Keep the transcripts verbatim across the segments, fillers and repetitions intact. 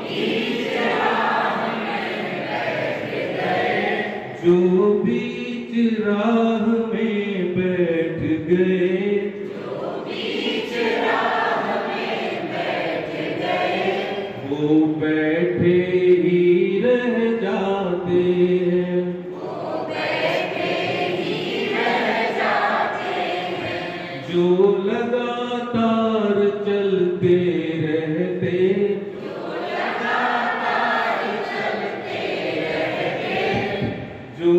जो बीच राह में बैठ गए, जो बीच राह में बैठ गए, वो बैठे ही रह जाते हैं, वो बैठे ही रह जाते हैं। जो लगातार चलते रहते, जो लगातार चलते रहते, जो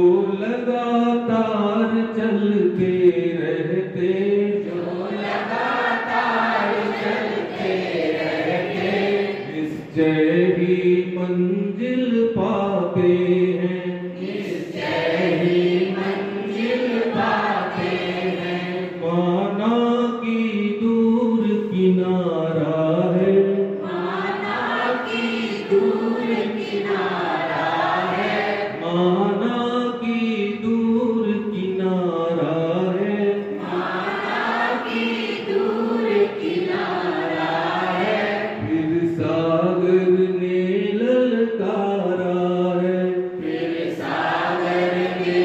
लगातार चलते रहते, जो लगातार चलते रहते, निश्चय ही मंजिल पाते हैं, निश्चय ही मंजिल पाते हैं। माना की दूर किनारा है, माना की दूर किनारा है, माना की दूर किनारा है, माना की दूर किनारा है। फिर सागर ने ललकारा है, फिर सागर ने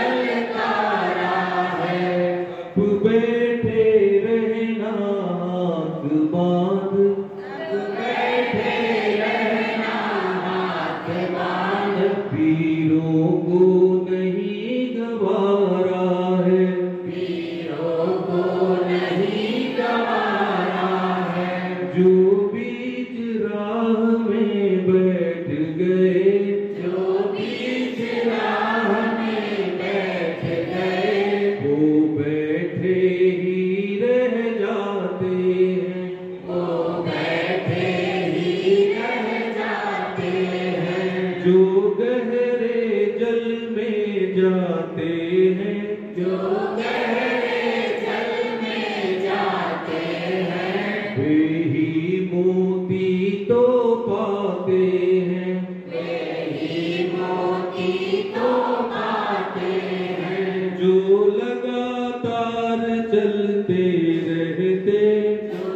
ललकारा है। अब बैठे रहना हाथ बांध, अब बैठे रहना हाथ बांध, पीरों को नहीं गवारा है, पीरों को नहीं गवारा है। जो बीच राह में बैठ गए, जो बीच राह में बैठ गए, वो बैठे ही रह जाते हैं, वो बैठे ही रह जाते हैं। जो गहरे जल में जाते हैं, जो गहरे जल में जाते हैं, वे ही मोती तो पाते हैं, वे ही मोती तो पाते हैं। जो लगातार चलते रहते, जो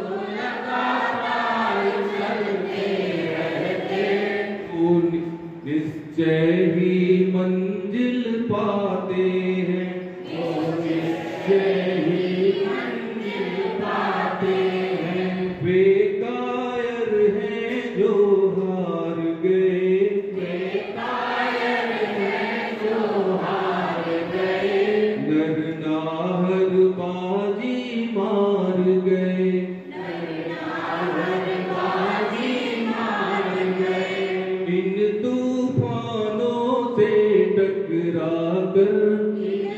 लगातार चलते रहते, वो निश्चय ही मंजिल पाते हैं, वो निश्चय ही मंजिल पाते हैं। वे कायर हैं जो हार गए, वे कायर हैं जो हार गए, नरनाहर बाजी मार गए, नरनाहर बाजी मार गए। इन तूफानों से टकरा कर, इन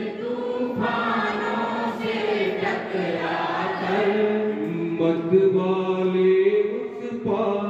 तूफानों से टकरा कर, मत वाले उस पार